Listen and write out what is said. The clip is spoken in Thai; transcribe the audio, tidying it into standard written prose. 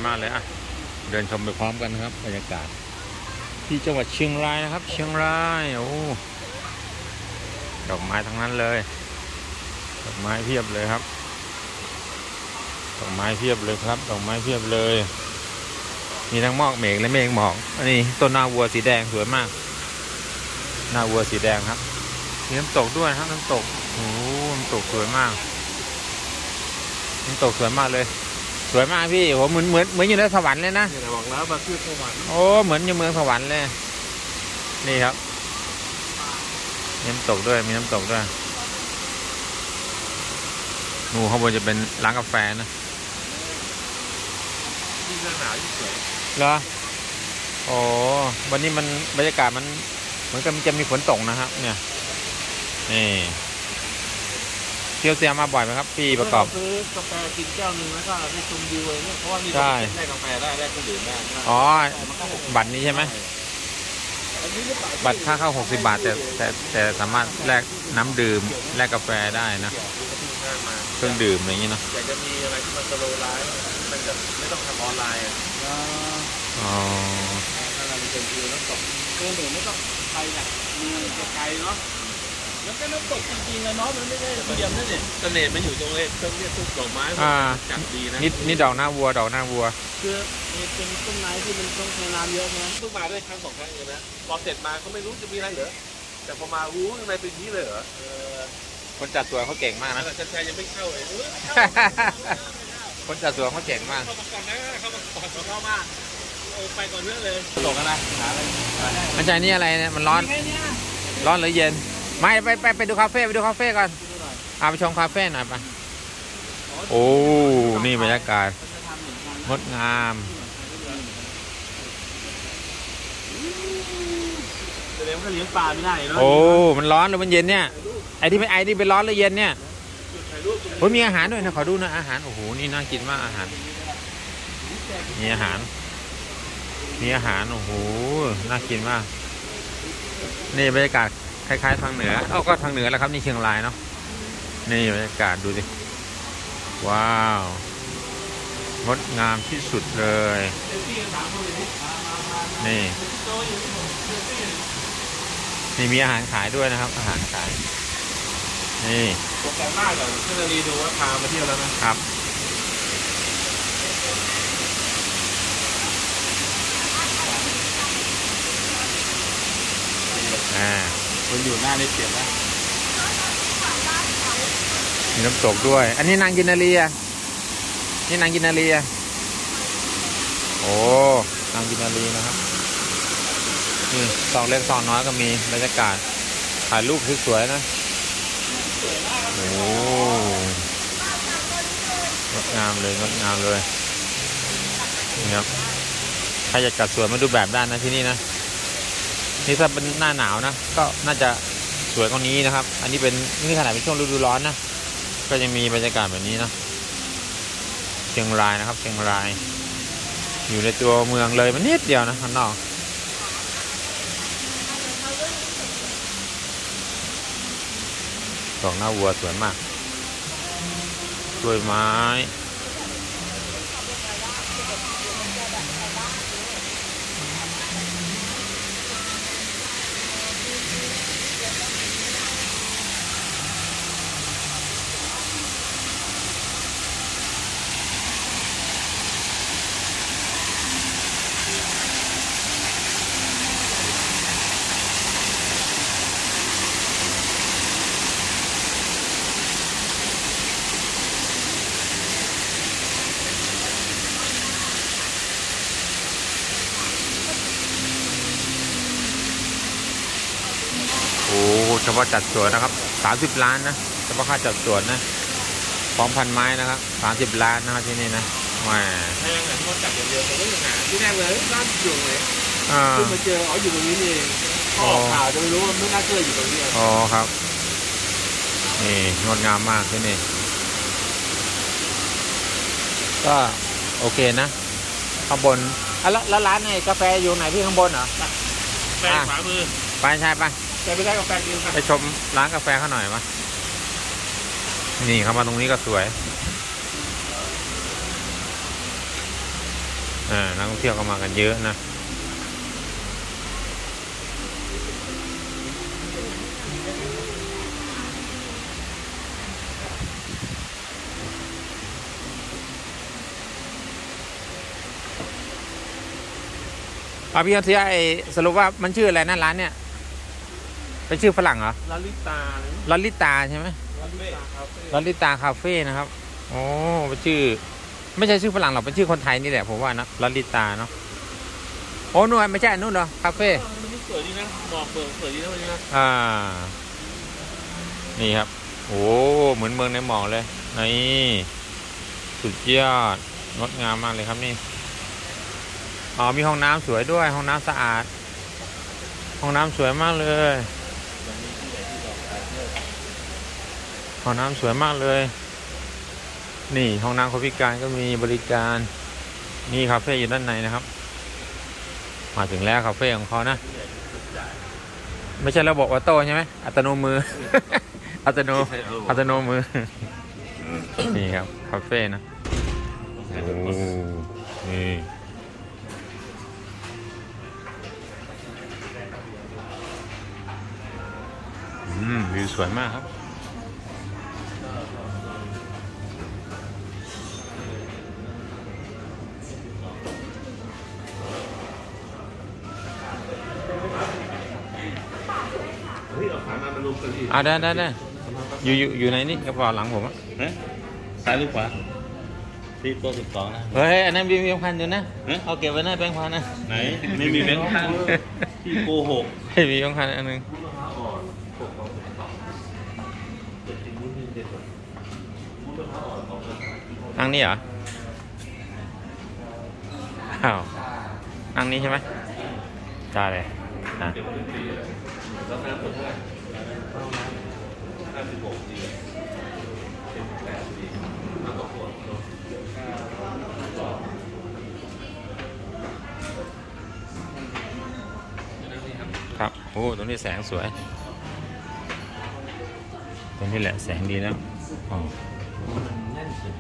มากเลยอ่ะเดินชมไปพร้อมกันครับบรรยากาศที่จังหวัดเชียงรายนะครับเชียงรายโอ้ดอกไม้ทั้งนั้นเลยดอกไม้เพียบเลยครับดอกไม้เพียบเลยครับดอกไม้เพียบเลยมีทั้งหมอกเมฆและเมฆหมอกอันนี้ต้นนาวัวสีแดงสวยมากนาวัวสีแดงครับมีน้ำตกด้วยครับน้ำตกโอ้น้ำตกสวยมากน้ำตกสวยมากเลยสวยมากพี่โหเหมือนอยู่ในสวรรค์เลยนะบอกแล้วมาคือสวรรค์โอ้เหมือนอยู่เมืองสวรรค์เลยนี่ครับมีน้ำตกด้วยมีน้ำตกด้วยนูข้างบนจะเป็นร้านกาแฟนะที่หน้าหนาวที่สวยเหรอโอ้วันนี้มันบรรยากาศมันเหมือนกับมันจะมีฝนตกนะครับเนี่ยนี่เที่ยวเสียมาบ่อยไหมครับพี่ประกอบซื้อกาแฟกินแก้วนึงแล้วก็ได้ชมวิวอะไรเนี่ยเพราะว่านี่ได้กาแฟได้เครื่องดื่มได้อ๋อบัตรนี้ใช่ไหมบัตรค่าเข้า60 บาทแต่สามารถแลกน้ำดื่มแลกกาแฟได้นะเครื่องดื่มอะไรอย่างนี้เนาะอยากจะมีอะไรที่มันสโลว์ไลฟ์มันแบบไม่ต้องทำออนไลน์อ๋อถ้าเราเป็นวิวน้ำตกเครื่องดื่มไม่ต้องไปเนี่ยมีไกลเนาะแล้วก็น้ำตกจริงๆนะเนาะมันไม่ได้เทียมนั่นเองเสน่ห์มันอยู่ตรงนี้ตรงนี้ทุกดอกไม้จัดดีนะนี่ดอกหน้าวัวดอกหน้าวัวคือเป็นต้นไม้ที่มันต้องใช้น้ำเยอะนะเพิ่งมาได้ครั้ง2 ครั้งเองนะพอเสร็จมาเขาไม่รู้จะมีอะไรเหรอแต่พอมารู้ข้างในเป็นนี้เลยเหรอคนจัดสวนเขาเก่งมากนะจัดชายยังไม่เข้าเลยคนจัดสวนเขาเก่งมากเข้ามาก่อนนะเข้ามาไปก่อนเรื่องเลยตกอะไรหาอะไรอาจารย์นี่อะไรเนี่ยมันร้อนหรือเย็นไม่ไปดูคาเฟ่ไปดูคาเฟ่ก่อนไปชมคาเฟ่หน่อยไปโอ้นี่บรรยากาศงดงามเลี้ยงก็เลี้ยงปลาไม่ได้เนาะโอ้มันร้อนหรือมันเย็นเนี่ยไอ้ที่เป็นร้อนหรือเย็นเนี่ยโอ้มีอาหารด้วยนะขอดูนะอาหารโอ้โหนี่น่ากินมากอาหารมีอาหารโอ้โหน่ากินมากนี่บรรยากาศคล้ายๆทางเหนือก็ทางเหนือแล้วครับนี่เชียงรายเนาะนี่บรรยากาศดูสิว้าวงดงามที่สุดเลยนี่มีอาหารขายด้วยนะครับอาหารขายนี่ตกแต่งมากเลยเพื่อนรีดูว่าพามาเที่ยวแล้วนะครับคนอยู่หน้าได้เปลี่ยนนะมีน้ำตกด้วยอันนี้นางกินนาลีอ่ะนี่นางกินนาลีอ่ะโอ้นางกินนาลีนะครับนี่ซองเล็กซองน้อยก็มีบรรยากาศถ่ายรูปสวยๆนะโอ้งดงามเลยงดงามเลยนี่ครับใครอยากจัดสวนมาดูแบบด้านนะที่นี่นะนี่ถ้าเป็นหน้าหนาวนะก็น่าจะสวยกว่านี้นะครับอันนี้นี่ขนาดเป็นช่วงฤดูร้อนนะก็ยังมีบรรยากาศแบบนี้นะเชียงรายนะครับเชียงรายอยู่ในตัวเมืองเลยมันนิดเดียวนะข้างนอกดอกหน้าวัวสวยมากกล้วยไม้โอ้เฉพาะจัดสวนนะครับ30 ล้านนะเฉพาะค่าจัดสวนนะพร้อมพันไม้นะครับ30 ล้านนะครับที่นี่นะแหมถ้าอย่างนั้นเขาจัดอย่างเดียวเขาก็ยังหาที่แรกเลยร้านอยู่เลยคือมาเจออยู่ตรงนี้เองออกข่าวจะไม่รู้ว่าไม่น่าเชื่ออยู่ตรงนี้อ๋อครับนี่งดงามมากที่นี่ก็โอเคนะข้างบนแล้วร้านไหนกาแฟอยู่ไหนพี่ข้างบนเหรอไปขวามือไปใช่ปะไปได้กาแฟกินไปชมร้านกาแฟเขาหน่อยมั้ยนี่เข้ามาตรงนี้ก็สวยนักท่องเที่ยวก็มากันเยอะนะพี่เขาเทียสรุปว่ามันชื่ออะไรนะร้านเนี่ยเป็นชื่อฝรั่งเหรอลลิตาลลิตาใช่ไหมลลิตาคาเฟ่นะครับโอ้เป็นชื่อไม่ใช่ชื่อฝรั่งหรอกเป็นชื่อคนไทยนี่แหละผมว่านะลลิตาเนาะโอ้นู่นไม่ใช่นู่นเหรอคาเฟ่มันสวยดีนะหมอกเบิกสวยดีนะวันนี้นะนี่ครับโอ้เหมือนเมืองในหมอกเลยนี่สุดยอดงดงามมากเลยครับนี่มีห้องน้ำสวยด้วยห้องน้ำสะอาดห้องน้ำสวยมากเลยห้องน้ำสวยมากเลยนี่ห้องน้ำคนพิการก็มีบริการนี่คาเฟ่อยู่ด้านในนะครับมาถึงแล้วคาเฟ่ของเขานะไม่ใช่ระบบออโต้ใช่ไหมอัตโนมือ อัตโนมือนี่ครับคาเฟ่นะโอ้นี่วิวสวยมากครับได้อยู่ในนี่กระเป๋าหลังผมอะซ้ายหรือขวาที่ตัว12นะเฮ้ยอันนั้นมีแบงค์พันอยู่นะเอาเก็บไว้หน้าแบงค์พันนะไหนไม่มีแบงค์พันที่โกหกให้มีแบงค์พันอันนึงนั่งนี่เหรออ้าวนั่งนี้ใช่ไหมได้เลยครับโอ้ตรงนี้แสงสวยตรงนี้แหละแสงดีแล้วอ๋อ